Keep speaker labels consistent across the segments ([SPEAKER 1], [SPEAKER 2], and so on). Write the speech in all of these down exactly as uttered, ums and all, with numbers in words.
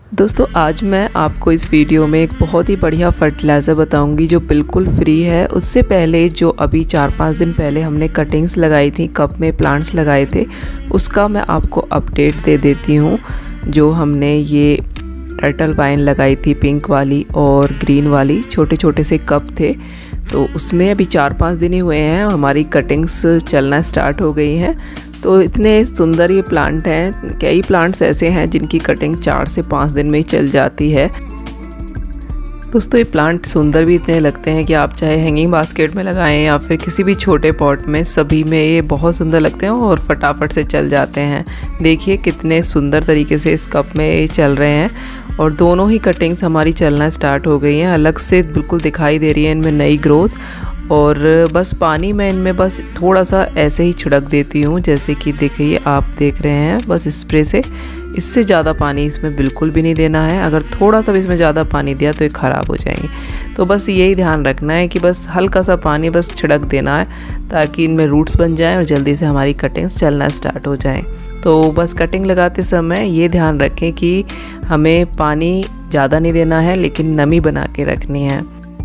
[SPEAKER 1] दोस्तों आज मैं आपको इस वीडियो में एक बहुत ही बढ़िया फर्टिलाइज़र बताऊंगी जो बिल्कुल फ्री है। उससे पहले जो अभी चार पाँच दिन पहले हमने कटिंग्स लगाई थी, कप में प्लांट्स लगाए थे, उसका मैं आपको अपडेट दे देती हूँ। जो हमने ये टर्टल वाइन लगाई थी पिंक वाली और ग्रीन वाली, छोटे छोटे से कप थे, तो उसमें अभी चार पाँच दिन ही हुए हैं, हमारी कटिंग्स चलना स्टार्ट हो गई हैं। तो इतने सुंदर ये प्लांट हैं। कई प्लांट्स ऐसे हैं जिनकी कटिंग चार से पाँच दिन में ही चल जाती है। दोस्तों ये प्लांट सुंदर भी इतने लगते हैं कि आप चाहे हैंगिंग बास्केट में लगाएं या फिर किसी भी छोटे पॉट में, सभी में ये बहुत सुंदर लगते हैं और फटाफट से चल जाते हैं। देखिए कितने सुंदर तरीके से इस कप में ये चल रहे हैं और दोनों ही कटिंग्स हमारी चलना स्टार्ट हो गई हैं। अलग से बिल्कुल दिखाई दे रही है इनमें नई ग्रोथ। और बस पानी मैं इनमें बस थोड़ा सा ऐसे ही छिड़क देती हूँ, जैसे कि देखिए आप देख रहे हैं, बस स्प्रे से। इससे ज़्यादा पानी इसमें बिल्कुल भी नहीं देना है। अगर थोड़ा सा भी इसमें ज़्यादा पानी दिया तो ये ख़राब हो जाएंगे। तो बस यही ध्यान रखना है कि बस हल्का सा पानी बस छिड़क देना है ताकि इनमें रूट्स बन जाएँ और जल्दी से हमारी कटिंग्स चलना स्टार्ट हो जाएँ। तो बस कटिंग लगाते समय ये ध्यान रखें कि हमें पानी ज़्यादा नहीं देना है, लेकिन नमी बना के रखनी है।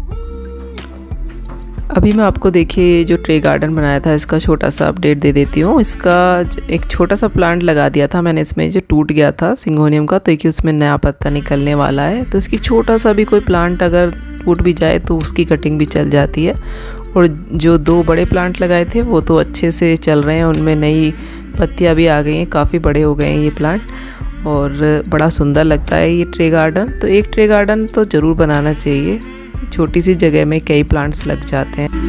[SPEAKER 1] अभी मैं आपको देखिए जो ट्रे गार्डन बनाया था इसका छोटा सा अपडेट दे देती हूँ। इसका एक छोटा सा प्लांट लगा दिया था मैंने इसमें, जो टूट गया था सिंगोनियम का, तो कि उसमें नया पत्ता निकलने वाला है। तो इसकी छोटा सा भी कोई प्लांट अगर टूट भी जाए तो उसकी कटिंग भी चल जाती है। और जो दो बड़े प्लांट लगाए थे वो तो अच्छे से चल रहे हैं, उनमें नई पत्तियाँ भी आ गई हैं, काफ़ी बड़े हो गए हैं ये प्लांट और बड़ा सुंदर लगता है ये ट्रे गार्डन। तो एक ट्रे गार्डन तो ज़रूर बनाना चाहिए, छोटी सी जगह में कई प्लांट्स लग जाते हैं।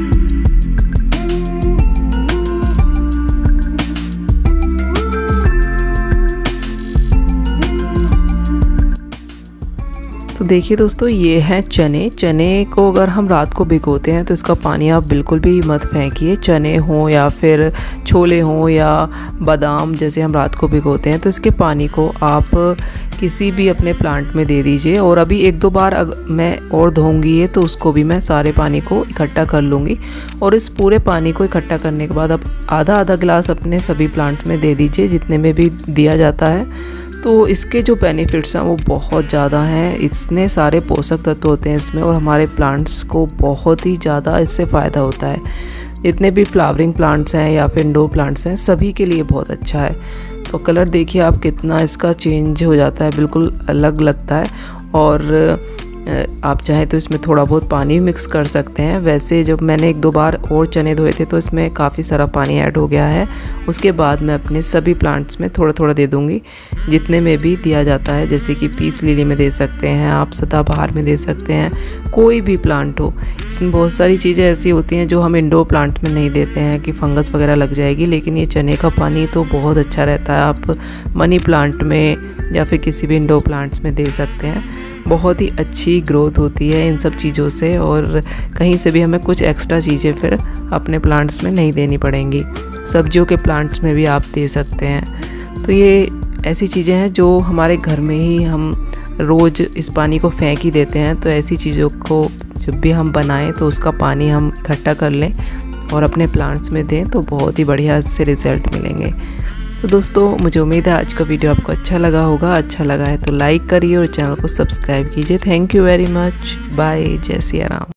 [SPEAKER 1] तो देखिए दोस्तों ये हैं चने। चने को अगर हम रात को भिगोते हैं तो इसका पानी आप बिल्कुल भी मत फेंकिए। चने हों या फिर छोले हों या बादाम, जैसे हम रात को भिगोते हैं, तो इसके पानी को आप किसी भी अपने प्लांट में दे दीजिए। और अभी एक दो बार मैं और धोऊंगी ये, तो उसको भी मैं सारे पानी को इकट्ठा कर लूँगी। और इस पूरे पानी को इकट्ठा करने के बाद आप आधा आधा गिलास अपने सभी प्लांट में दे दीजिए, जितने में भी दिया जाता है। तो इसके जो बेनिफिट्स हैं वो बहुत ज़्यादा हैं। इतने सारे पोषक तत्व होते हैं इसमें और हमारे प्लांट्स को बहुत ही ज़्यादा इससे फ़ायदा होता है। जितने भी फ्लावरिंग प्लांट्स हैं या फिर इंडोर प्लांट्स हैं, सभी के लिए बहुत अच्छा है। तो कलर देखिए आप कितना इसका चेंज हो जाता है, बिल्कुल अलग लगता है। और आप चाहें तो इसमें थोड़ा बहुत पानी भी मिक्स कर सकते हैं। वैसे जब मैंने एक दो बार और चने धोए थे तो इसमें काफ़ी सारा पानी ऐड हो गया है। उसके बाद मैं अपने सभी प्लांट्स में थोड़ा थोड़ा दे दूंगी, जितने में भी दिया जाता है। जैसे कि पीस लिली में दे सकते हैं आप, सदाबहार में दे सकते हैं, कोई भी प्लांट हो। इसमें बहुत सारी चीज़ें ऐसी होती हैं जो हम इंडोर प्लांट में नहीं देते हैं कि फंगस वगैरह लग जाएगी, लेकिन ये चने का पानी तो बहुत अच्छा रहता है। आप मनी प्लांट में या फिर किसी भी इंडोर प्लांट्स में दे सकते हैं। बहुत ही अच्छी ग्रोथ होती है इन सब चीज़ों से और कहीं से भी हमें कुछ एक्स्ट्रा चीज़ें फिर अपने प्लांट्स में नहीं देनी पड़ेंगी। सब्जियों के प्लांट्स में भी आप दे सकते हैं। तो ये ऐसी चीज़ें हैं जो हमारे घर में ही हम रोज़ इस पानी को फेंक ही देते हैं। तो ऐसी चीज़ों को जब भी हम बनाएं तो उसका पानी हम इकट्ठा कर लें और अपने प्लांट्स में दें, तो बहुत ही बढ़िया इससे रिज़ल्ट मिलेंगे। तो दोस्तों मुझे उम्मीद है आज का वीडियो आपको अच्छा लगा होगा। अच्छा लगा है तो लाइक करिए और चैनल को सब्सक्राइब कीजिए। Thank you very much. Bye. जय सिया राम।